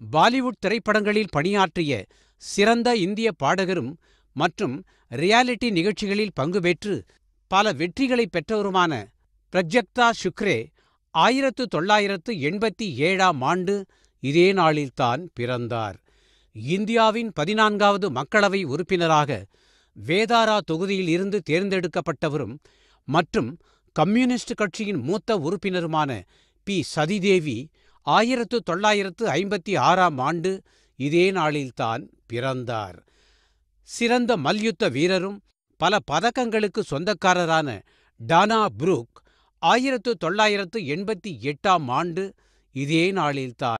பாலிவுட் திரைப்படங்களில் பணியாற்றிய சிறந்த இந்திய பாடகரும் மற்றும் ரியாலிட்டி நிகழ்ச்சிகளில் பங்குபெற்று பல வெற்றிகளைப் பெற்றவருமான பிரக்ஞா சுக்ரே 1987ஆம் ஆண்டு இதே நாளில்தான் பிறந்தார். இந்தியாவின் 14வது மக்களவை உறுப்பினராக வேதாரா தொகுதியில் இருந்து தேர்ந்தெடுக்கப்பட்டவரும் மற்றும் கம்யூனிஸ்ட் கட்சியின் மூத்த உறுப்பினருமான பி. சதிதேவி 1956ஆம் ஆண்டு இதே நாளில்தான் பிறந்தார். சிறந்த மல்யுத்த வீரரும் பல பதக்கங்களுக்கு சொந்தக்காரரான டானா புரூக் 1988ஆம் ஆண்டு இதே நாளில்தான்